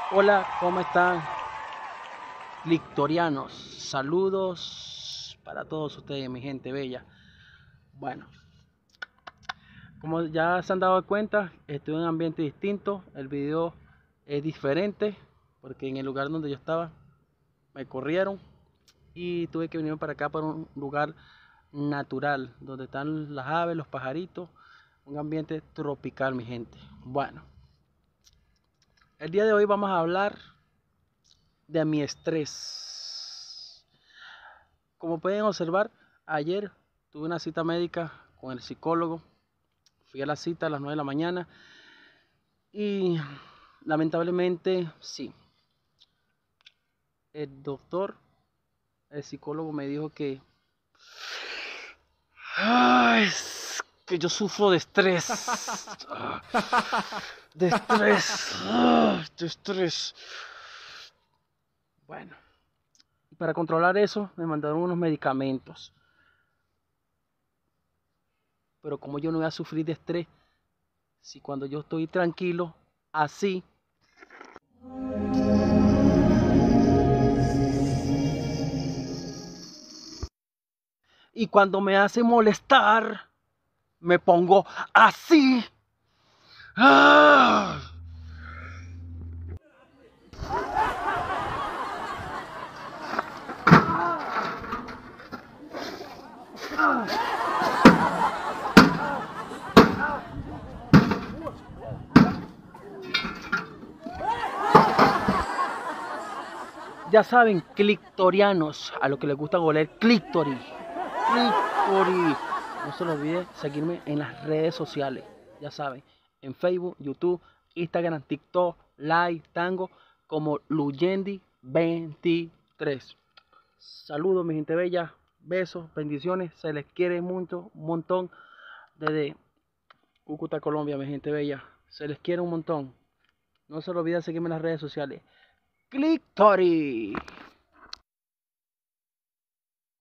Hola, ¿cómo están? Victorianos, saludos para todos ustedes, mi gente bella. Bueno, como ya se han dado cuenta, estoy en un ambiente distinto. El video es diferente porque en el lugar donde yo estaba me corrieron y tuve que venir para acá, para un lugar natural donde están las aves, los pajaritos, un ambiente tropical, mi gente. Bueno, el día de hoy vamos a hablar de mi estrés. Como pueden observar, ayer tuve una cita médica con el psicólogo. Fui a la cita a las 9 de la mañana y lamentablemente sí, el doctor, el psicólogo me dijo es que yo sufro de estrés. De estrés. De estrés. Bueno, para controlar eso me mandaron unos medicamentos. Pero como yo no voy a sufrir de estrés, si cuando yo estoy tranquilo, así, y cuando me hace molestar, me pongo así. ¡Ah! Ya saben, clictorianos, a los que les gusta oler clítoris. Clítoris. No se les olvide seguirme en las redes sociales. Ya saben, en Facebook, YouTube, Instagram, TikTok, Live, Tango, como Luyendi23. Saludos, mi gente bella. Besos, bendiciones. Se les quiere mucho, un montón. Desde Cúcuta, Colombia, mi gente bella. Se les quiere un montón. No se les olvide seguirme en las redes sociales. Clictoris.